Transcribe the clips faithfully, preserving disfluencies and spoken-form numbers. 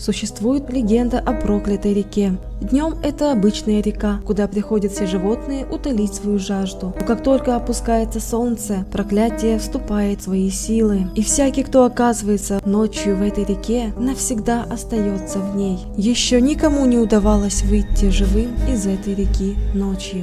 Существует легенда о проклятой реке. Днем это обычная река, куда приходят все животные утолить свою жажду. Но как только опускается солнце, проклятие вступает в свои силы. И всякий, кто оказывается ночью в этой реке, навсегда остается в ней. Еще никому не удавалось выйти живым из этой реки ночью.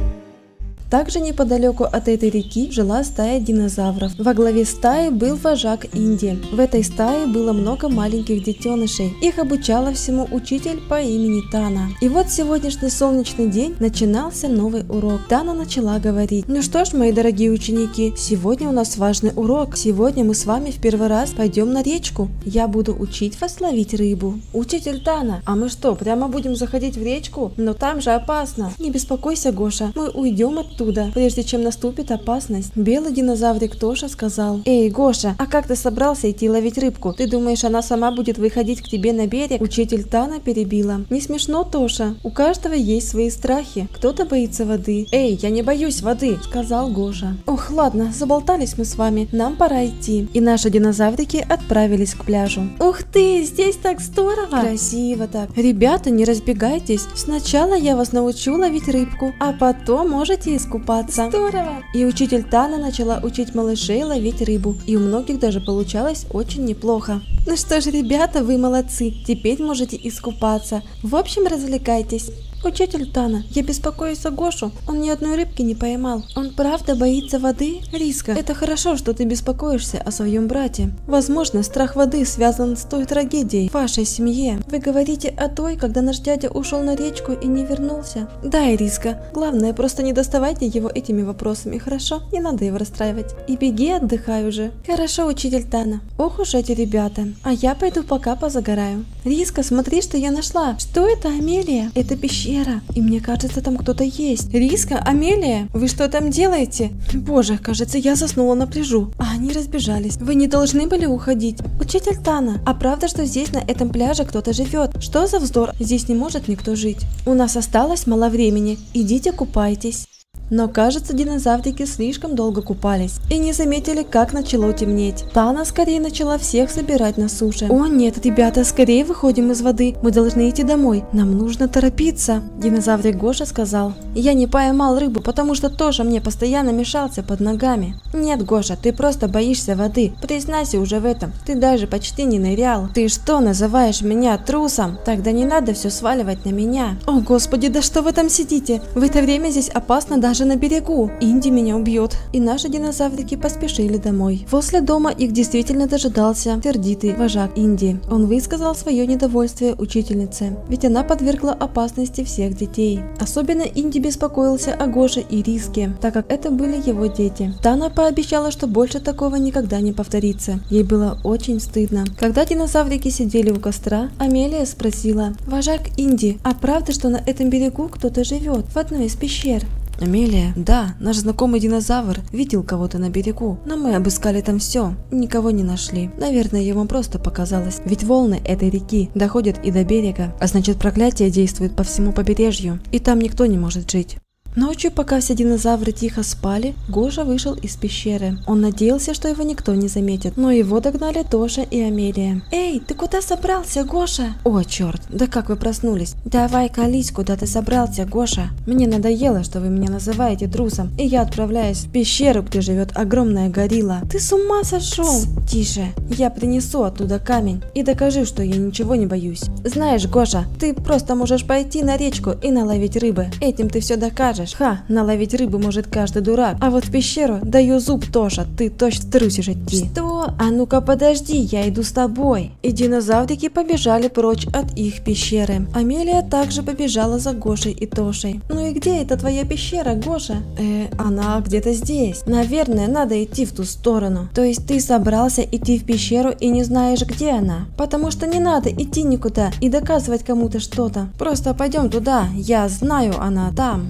Также неподалеку от этой реки жила стая динозавров. Во главе стаи был вожак Инди. В этой стае было много маленьких детенышей. Их обучала всему учитель по имени Тана. И вот сегодняшний солнечный день начинался новый урок. Тана начала говорить: ну что ж, мои дорогие ученики, сегодня у нас важный урок. Сегодня мы с вами в первый раз пойдем на речку. Я буду учить вас ловить рыбу. Учитель Тана, а мы что, прямо будем заходить в речку? Но там же опасно. Не беспокойся, Гоша, мы уйдем оттуда, прежде чем наступит опасность. Белый динозаврик Тоша сказал: эй, Гоша, а как ты собрался идти ловить рыбку? Ты думаешь, она сама будет выходить к тебе на берег? Учитель Тана перебила: не смешно, Тоша, у каждого есть свои страхи. Кто-то боится воды. Эй, я не боюсь воды, сказал Гоша. Ох, ладно, заболтались мы с вами, нам пора идти. И наши динозаврики отправились к пляжу. Ух ты, здесь так здорово! Красиво так. Ребята, не разбегайтесь. Сначала я вас научу ловить рыбку, а потом можете искать купаться. Здорово! И учитель Тана начала учить малышей ловить рыбу, и у многих даже получалось очень неплохо. Ну что ж, ребята, вы молодцы, теперь можете искупаться. В общем, развлекайтесь. Учитель Тана, я беспокоюсь о Гошу, он ни одной рыбки не поймал. Он правда боится воды? Риска, это хорошо, что ты беспокоишься о своем брате. Возможно, страх воды связан с той трагедией в вашей семье. Вы говорите о той, когда наш дядя ушел на речку и не вернулся? Да, Ириска, главное, просто не доставайте его этими вопросами, хорошо? Не надо его расстраивать. И беги, отдыхай уже. Хорошо, учитель Тана. Ох уж эти ребята. А я пойду пока позагораю. Риска, смотри, что я нашла. Что это, Амелия? Это пещера. И мне кажется, там кто-то есть. Риска, Амелия, вы что там делаете? Боже, кажется, я заснула на пляжу. А они разбежались. Вы не должны были уходить. Учитель Тана, а правда, что здесь на этом пляже кто-то живет? Что за вздор? Здесь не может никто жить. У нас осталось мало времени. Идите купайтесь. Но, кажется, динозаврики слишком долго купались и не заметили, как начало темнеть. Тана скорее начала всех собирать на суше. О нет, ребята, скорее выходим из воды. Мы должны идти домой. Нам нужно торопиться. Динозаврик Гоша сказал: я не поймал рыбу, потому что Тоша мне постоянно мешался под ногами. Нет, Гоша, ты просто боишься воды. Признайся уже в этом. Ты даже почти не нырял. Ты что, называешь меня трусом? Тогда не надо все сваливать на меня. О господи, да что вы там сидите? В это время здесь опасно даже на берегу. Инди меня убьет. И наши динозаврики поспешили домой. Возле дома их действительно дожидался сердитый вожак Инди. Он высказал свое недовольствие учительнице, ведь она подвергла опасности всех детей. Особенно Инди беспокоился о Гоше и Риске, так как это были его дети. Тана пообещала, что больше такого никогда не повторится. Ей было очень стыдно. Когда динозаврики сидели у костра, Амелия спросила: вожак Инди, а правда, что на этом берегу кто-то живет в одной из пещер? Амелия, да, наш знакомый динозавр видел кого-то на берегу, но мы обыскали там все, никого не нашли. Наверное, ему просто показалось, ведь волны этой реки доходят и до берега, а значит, проклятие действует по всему побережью, и там никто не может жить. Ночью, пока все динозавры тихо спали, Гоша вышел из пещеры. Он надеялся, что его никто не заметит, но его догнали Тоша и Амелия. Эй, ты куда собрался, Гоша? О, черт, да как вы проснулись? Давай колись, куда ты собрался, Гоша. Мне надоело, что вы меня называете трусом, и я отправляюсь в пещеру, где живет огромная горилла. Ты с ума сошел? Тс, тише, я принесу оттуда камень и докажу, что я ничего не боюсь. Знаешь, Гоша, ты просто можешь пойти на речку и наловить рыбы. Этим ты все докажешь. Ха, наловить рыбу может каждый дурак, а вот в пещеру даю зуб Тоша, ты точно трусишь идти. Что? А ну-ка подожди, я иду с тобой. И динозаврики побежали прочь от их пещеры. Амелия также побежала за Гошей и Тошей. Ну и где эта твоя пещера, Гоша? Э, она где-то здесь. Наверное, надо идти в ту сторону. То есть ты собрался идти в пещеру и не знаешь, где она? Потому что не надо идти никуда и доказывать кому-то что-то. Просто пойдем туда, я знаю, она там. Смотри.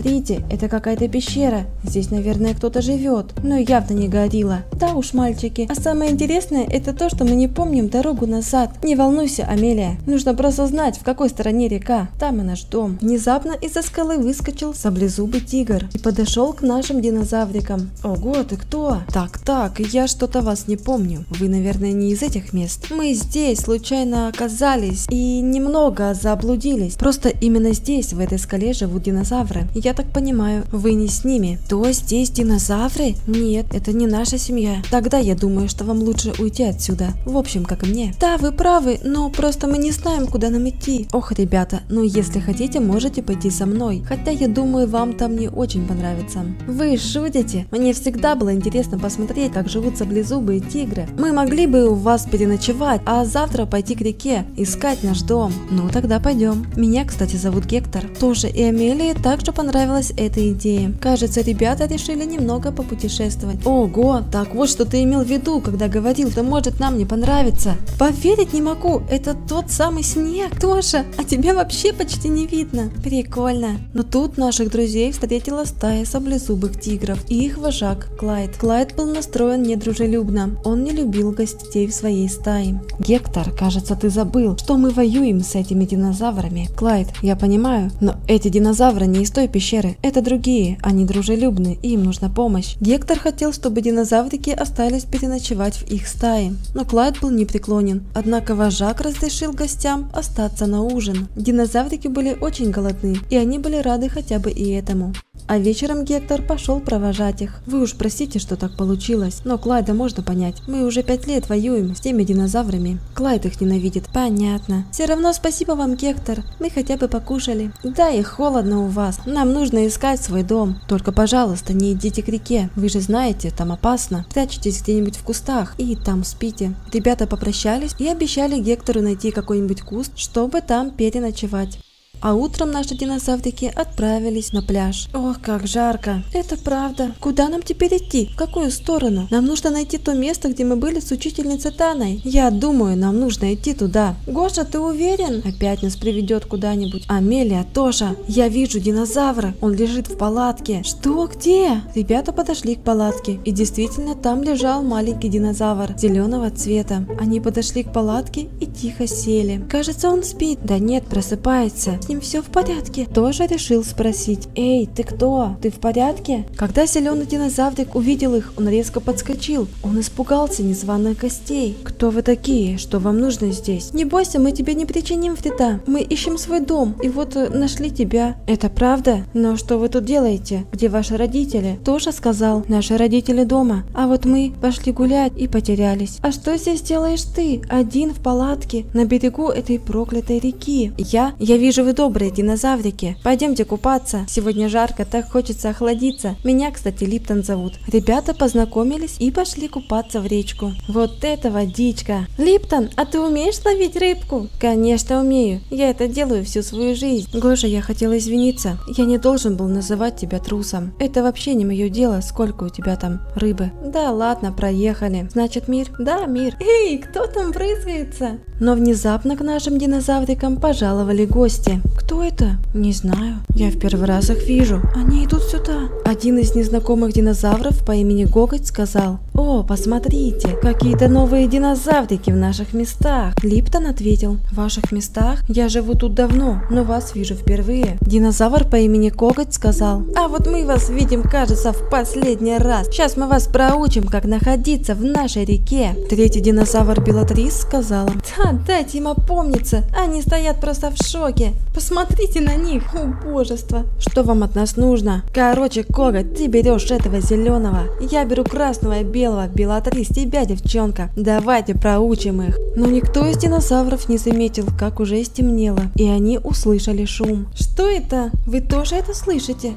Смотрите, это какая-то пещера. Здесь, наверное, кто-то живет, но явно не горилла. Да уж, мальчики. А самое интересное, это то, что мы не помним дорогу назад. Не волнуйся, Амелия. Нужно просто знать, в какой стороне река. Там и наш дом. Внезапно из-за скалы выскочил саблезубый тигр и подошел к нашим динозаврикам. Ого, ты кто? Так, так, я что-то вас не помню. Вы, наверное, не из этих мест. Мы здесь случайно оказались и немного заблудились. Просто именно здесь, в этой скале, живут динозавры. Я так понимаю, вы не с ними. То здесь динозавры? Нет, это не наша семья. Тогда я думаю, что вам лучше уйти отсюда. В общем, как и мне. Да, вы правы, но просто мы не знаем, куда нам идти. Ох, ребята, ну если хотите, можете пойти со мной. Хотя я думаю, вам там не очень понравится. Вы шутите? Мне всегда было интересно посмотреть, как живут саблезубые тигры. Мы могли бы у вас переночевать, а завтра пойти к реке, искать наш дом. Ну тогда пойдем. Меня, кстати, зовут Гектор. Тоже и Амелии также понравилась эта идея. Кажется, ребята решили немного попутешествовать. Ого, так вот что ты имел в виду, когда говорил, что может нам не понравится. Поверить не могу, это тот самый снег. Тоша, а тебя вообще почти не видно. Прикольно. Но тут наших друзей встретила стая саблезубых тигров и их вожак Клайд. Клайд был настроен недружелюбно. Он не любил гостей в своей стае. Гектор, кажется, ты забыл, что мы воюем с этими динозаврами. Клайд, я понимаю, но эти динозавры не из той пещеры. Это другие, они дружелюбны, и им нужна помощь. Гектор хотел, чтобы динозаврики остались переночевать в их стае, но Клайд был непреклонен. Однако вожак разрешил гостям остаться на ужин. Динозаврики были очень голодны, и они были рады хотя бы и этому. А вечером Гектор пошел провожать их. Вы уж простите, что так получилось, но Клайда можно понять. Мы уже пять лет воюем с теми динозаврами. Клайд их ненавидит. Понятно. Все равно спасибо вам, Гектор. Мы хотя бы покушали. Да, и холодно у вас. Нам нужно искать свой дом. Только, пожалуйста, не идите к реке. Вы же знаете, там опасно. Прячьтесь где-нибудь в кустах и там спите. Ребята попрощались и обещали Гектору найти какой-нибудь куст, чтобы там переночевать. А утром наши динозаврики отправились на пляж. Ох, как жарко. Это правда. Куда нам теперь идти? В какую сторону? Нам нужно найти то место, где мы были с учительницей Таной. Я думаю, нам нужно идти туда. Гоша, ты уверен? Опять нас приведет куда-нибудь. Амелия, Тоша, я вижу динозавра. Он лежит в палатке. Что? Где? Ребята подошли к палатке. И действительно, там лежал маленький динозавр зеленого цвета. Они подошли к палатке и тихо сели. Кажется, он спит. Да нет, просыпается. С ним все в порядке? Тоже решил спросить. Эй, ты кто? Ты в порядке? Когда зеленый динозаврик увидел их, он резко подскочил. Он испугался незваных гостей. Кто вы такие? Что вам нужно здесь? Не бойся, мы тебе не причиним вреда. Мы ищем свой дом. И вот э, нашли тебя. Это правда? Но что вы тут делаете? Где ваши родители? Тоша сказал, наши родители дома. А вот мы пошли гулять и потерялись. А что здесь делаешь ты? Один в палатке на берегу этой проклятой реки. Я? Я вижу, вы добрые динозаврики. Пойдемте купаться. Сегодня жарко, так хочется охладиться. Меня, кстати, Липтон зовут. Ребята познакомились и пошли купаться в речку. Вот это водичка. Липтон, а ты умеешь ловить рыбку? Конечно, умею. Я это делаю всю свою жизнь. Гоша, я хотела извиниться. Я не должен был называть тебя трусом. Это вообще не мое дело, сколько у тебя там рыбы. Да ладно, проехали. Значит, мир? Да, мир. Эй, кто там брызгается? Но внезапно к нашим динозаврикам пожаловали гости. Кто это? Не знаю. Я в первый раз их вижу. Они идут сюда. Один из незнакомых динозавров по имени Гоготь сказал: «О, посмотрите, какие-то новые динозаврики в наших местах». Липтон ответил: «В ваших местах? Я живу тут давно, но вас вижу впервые». Динозавр по имени Коготь сказал: «А вот мы вас видим, кажется, в последний раз. Сейчас мы вас проучим, как находиться в нашей реке». Третий динозавр Белатрис сказала: «Да, дайте им опомниться, они стоят просто в шоке. Посмотрите на них, убожество. Что вам от нас нужно? Короче, Коготь, ты берешь этого зеленого, я беру красного и белого. Белатрис, тебя, девчонка. Давайте проучим их». Но никто из динозавров не заметил, как уже стемнело, и они услышали шум. Что это? Вы тоже это слышите?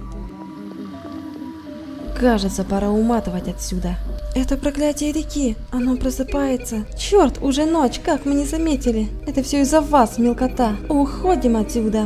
Кажется, пора уматывать отсюда. Это проклятие реки, оно просыпается. Черт, уже ночь, как мы не заметили. Это все из-за вас, мелкота. Уходим отсюда.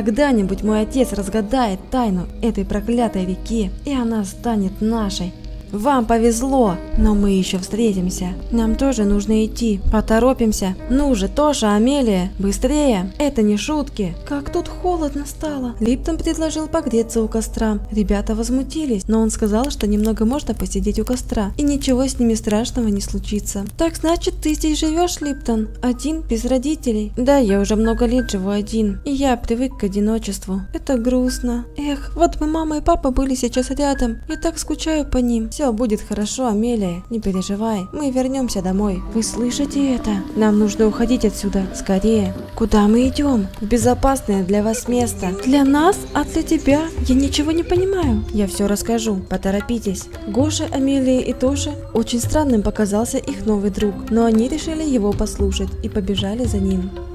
Когда-нибудь мой отец разгадает тайну этой проклятой реки, и она станет нашей. Вам повезло, но мы еще встретимся. Нам тоже нужно идти. Поторопимся. Ну же, Тоша, Амелия, быстрее. Это не шутки. Как тут холодно стало. Липтон предложил погреться у костра. Ребята возмутились, но он сказал, что немного можно посидеть у костра, и ничего с ними страшного не случится. Так значит, ты здесь живешь, Липтон? Один, без родителей? Да, я уже много лет живу один, и я привык к одиночеству. Это грустно. Эх, вот бы мама и папа были сейчас рядом. Я так скучаю по ним. Все будет хорошо, Амелия, не переживай. Мы вернемся домой. Вы слышите это? Нам нужно уходить отсюда. Скорее. Куда мы идем? В безопасное для вас место. Для нас? А для тебя? Я ничего не понимаю. Я все расскажу. Поторопитесь. Гоша, Амелия и Тоша. Очень странным показался их новый друг, но они решили его послушать и побежали за ним.